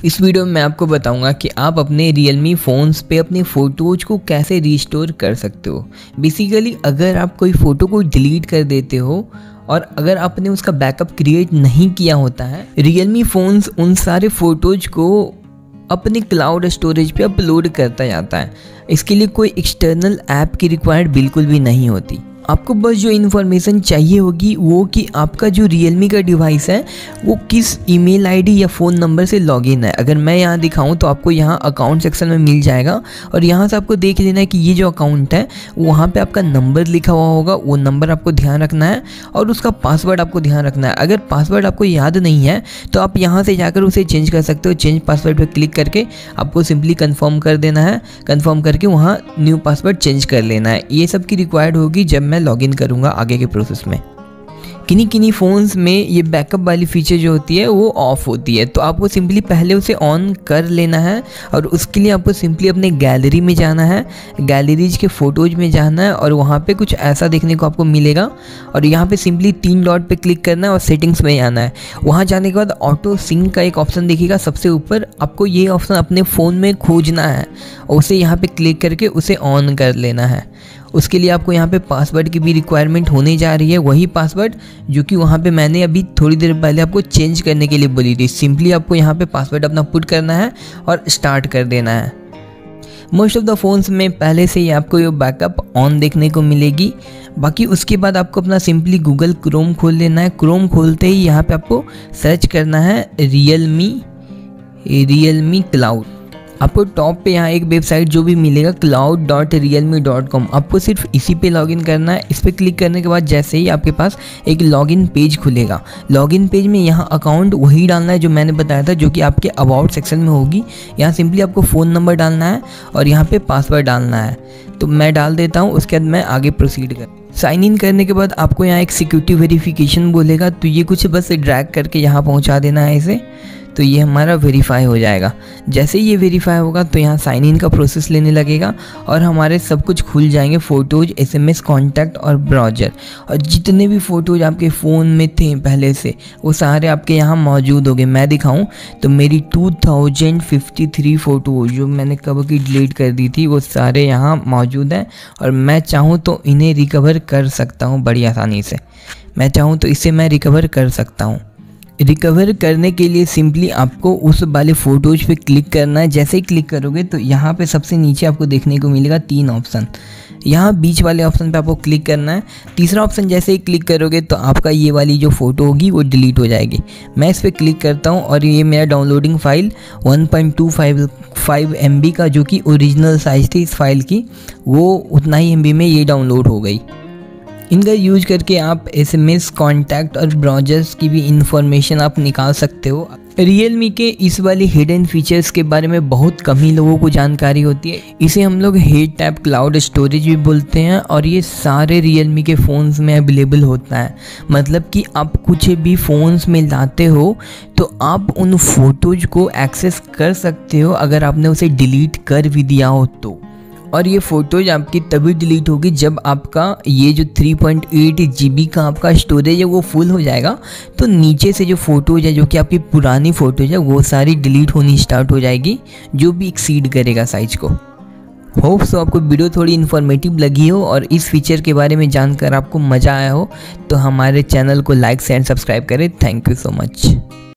इस वीडियो में मैं आपको बताऊंगा कि आप अपने Realme फ़ोन्स पे अपनी फ़ोटोज़ को कैसे रिस्टोर कर सकते हो। बेसिकली अगर आप कोई फ़ोटो को डिलीट कर देते हो और अगर आपने उसका बैकअप क्रिएट नहीं किया होता है, Realme फ़ोन्स उन सारे फ़ोटोज़ को अपने क्लाउड स्टोरेज पे अपलोड करता जाता है। इसके लिए कोई एक्सटर्नल ऐप की रिक्वायर्ड बिल्कुल भी नहीं होती। आपको बस जो इन्फॉर्मेशन चाहिए होगी वो कि आपका जो Realme का डिवाइस है वो किस ईमेल आईडी या फ़ोन नंबर से लॉगिन है। अगर मैं यहाँ दिखाऊं तो आपको यहाँ अकाउंट सेक्शन में मिल जाएगा और यहाँ से आपको देख लेना है कि ये जो अकाउंट है वहाँ पे आपका नंबर लिखा हुआ होगा, वो नंबर आपको ध्यान रखना है और उसका पासवर्ड आपको ध्यान रखना है। अगर पासवर्ड आपको याद नहीं है तो आप यहाँ से जाकर उसे चेंज कर सकते हो। चेंज पासवर्ड पर क्लिक करके आपको सिंपली कन्फर्म कर देना है। कन्फर्म करके वहाँ न्यू पासवर्ड चेंज कर लेना है। ये सब की रिक्वायर्ड होगी जब मैं लॉगिन करूंगा आगे के प्रोसेस में। किन्हीं फ़ोन्स में ये बैकअप वाली फीचर जो होती है वो ऑफ होती है, तो आपको सिंपली पहले उसे ऑन कर लेना है और उसके लिए आपको सिंपली अपने गैलरी में जाना है, गैलरीज के फ़ोटोज़ में जाना है और वहाँ पे कुछ ऐसा देखने को आपको मिलेगा और यहाँ पे सिंपली 3 डॉट पे क्लिक करना है और सेटिंग्स में आना है। वहाँ जाने के बाद ऑटो सिंक का एक ऑप्शन दिखेगा सबसे ऊपर, आपको ये ऑप्शन अपने फ़ोन में खोजना है और उसे यहाँ पे क्लिक करके उसे ऑन कर लेना है। उसके लिए आपको यहाँ पे पासवर्ड की भी रिक्वायरमेंट होने जा रही है, वही पासवर्ड जो कि वहाँ पे मैंने अभी थोड़ी देर पहले आपको चेंज करने के लिए बोली थी। सिंपली आपको यहाँ पे पासवर्ड अपना पुट करना है और स्टार्ट कर देना है। मोस्ट ऑफ द फ़ोन्स में पहले से ही आपको ये बैकअप ऑन देखने को मिलेगी। बाकी उसके बाद आपको अपना सिंपली गूगल क्रोम खोल लेना है। क्रोम खोलते ही यहाँ पे आपको सर्च करना है Realme क्लाउड। आपको टॉप पे यहाँ एक वेबसाइट जो भी मिलेगा cloud.realme.com, आपको सिर्फ इसी पे लॉगिन करना है। इस पर क्लिक करने के बाद जैसे ही आपके पास एक लॉगिन पेज खुलेगा, लॉगिन पेज में यहाँ अकाउंट वही डालना है जो मैंने बताया था, जो कि आपके अबाउट सेक्शन में होगी। यहाँ सिंपली आपको फ़ोन नंबर डालना है और यहाँ पे पासवर्ड डालना है। तो मैं डाल देता हूँ, उसके बाद मैं आगे प्रोसीड कर। साइन इन करने के बाद आपको यहाँ एक सिक्योरिटी वेरिफिकेशन बोलेगा, तो ये कुछ बस ड्रैग करके यहाँ पहुँचा देना है इसे, तो ये हमारा वेरीफाई हो जाएगा। जैसे ही ये वेरीफाई होगा तो यहाँ साइन इन का प्रोसेस लेने लगेगा और हमारे सब कुछ खुल जाएंगे, फ़ोटोज़, SMS, कॉन्टैक्ट और ब्राउज़र। और जितने भी फ़ोटोज़ आपके फ़ोन में थे पहले से वो सारे आपके यहाँ मौजूद होंगे। मैं दिखाऊं तो मेरी 2053 फ़ोटोज़ जो मैंने कब की डिलीट कर दी थी वो सारे यहाँ मौजूद हैं और मैं चाहूँ तो इन्हें रिकवर कर सकता हूँ बड़ी आसानी से। मैं चाहूँ तो इसे मैं रिकवर कर सकता हूँ। रिकवर करने के लिए सिंपली आपको उस वाले फ़ोटोज़ पे क्लिक करना है। जैसे ही क्लिक करोगे तो यहाँ पे सबसे नीचे आपको देखने को मिलेगा 3 ऑप्शन। यहाँ बीच वाले ऑप्शन पे आपको क्लिक करना है। तीसरा ऑप्शन जैसे ही क्लिक करोगे तो आपका ये वाली जो फ़ोटो होगी वो डिलीट हो जाएगी। मैं इस पर क्लिक करता हूँ और ये मेरा डाउनलोडिंग फ़ाइल 1.25 MB का, जो कि ओरिजिनल साइज़ थी इस फाइल की, वो उतना ही MB में ये डाउनलोड हो गई। इनका यूज करके आप SMS, कॉन्टैक्ट और ब्राउज़र्स की भी इंफॉर्मेशन आप निकाल सकते हो। Realme के इस वाले हिडन फीचर्स के बारे में बहुत कम ही लोगों को जानकारी होती है। इसे हम लोग हेड टैप क्लाउड स्टोरेज भी बोलते हैं और ये सारे Realme के फ़ोन्स में अवेलेबल होता है। मतलब कि आप कुछ भी फ़ोन्स में लाते हो तो आप उन फ़ोटोज़ को एक्सेस कर सकते हो अगर आपने उसे डिलीट कर भी दिया हो तो। और ये फ़ोटोज़ आपकी तभी डिलीट होगी जब आपका ये जो 3.8 GB का आपका स्टोरेज है वो फुल हो जाएगा। तो नीचे से जो फ़ोटोज़ है जो कि आपकी पुरानी फ़ोटोज़ है वो सारी डिलीट होनी स्टार्ट हो जाएगी, जो भी एक्सीड करेगा साइज़ को। होप सो आपको वीडियो थोड़ी इन्फॉर्मेटिव लगी हो और इस फीचर के बारे में जानकर आपको मज़ा आया हो, तो हमारे चैनल को लाइक, शेयर, सब्सक्राइब करें। Thank you so much.